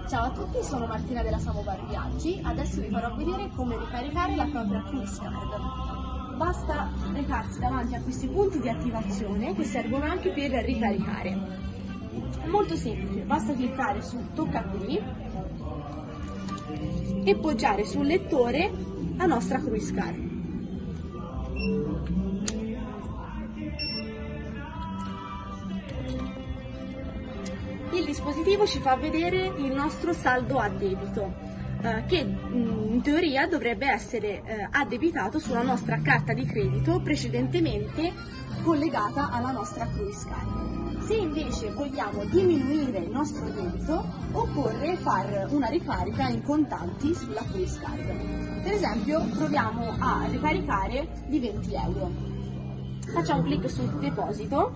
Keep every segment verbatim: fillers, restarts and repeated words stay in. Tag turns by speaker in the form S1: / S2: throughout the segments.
S1: Ciao a tutti, sono Martina della Samovar Viaggi. Adesso vi farò vedere come ricaricare la propria Cruise Card. Basta recarsi davanti a questi punti di attivazione che servono anche per ricaricare. È molto semplice, basta cliccare su Tocca qui e poggiare sul lettore la nostra Cruise Card. Il dispositivo ci fa vedere il nostro saldo a debito, eh, che in teoria dovrebbe essere eh, addebitato sulla nostra carta di credito precedentemente collegata alla nostra Cruise Card. Se invece vogliamo diminuire il nostro debito, occorre fare una ricarica in contanti sulla Cruise Card. Per esempio, proviamo a ricaricare di venti euro. Facciamo clic su deposito.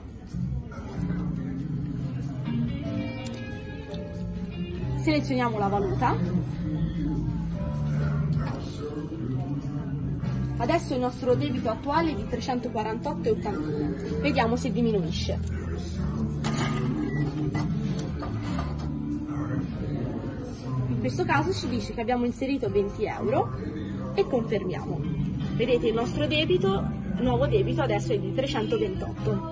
S1: Selezioniamo la valuta. Adesso il nostro debito attuale è di trecentoquarantotto virgola ottantuno. Vediamo se diminuisce. In questo caso ci dice che abbiamo inserito venti euro e confermiamo. Vedete, il nostro debito, nuovo debito adesso è di trecentoventotto.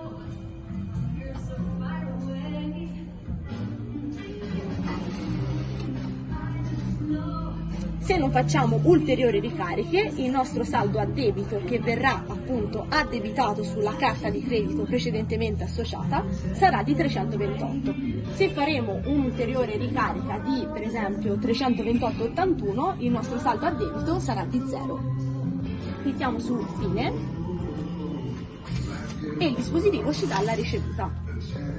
S1: Se non facciamo ulteriori ricariche, il nostro saldo a debito, che verrà appunto addebitato sulla carta di credito precedentemente associata, sarà di trecentoventotto. Se faremo un'ulteriore ricarica di, per esempio, trecentoventotto virgola ottantuno, il nostro saldo a debito sarà di zero. Clicchiamo su Fine e il dispositivo ci dà la ricevuta.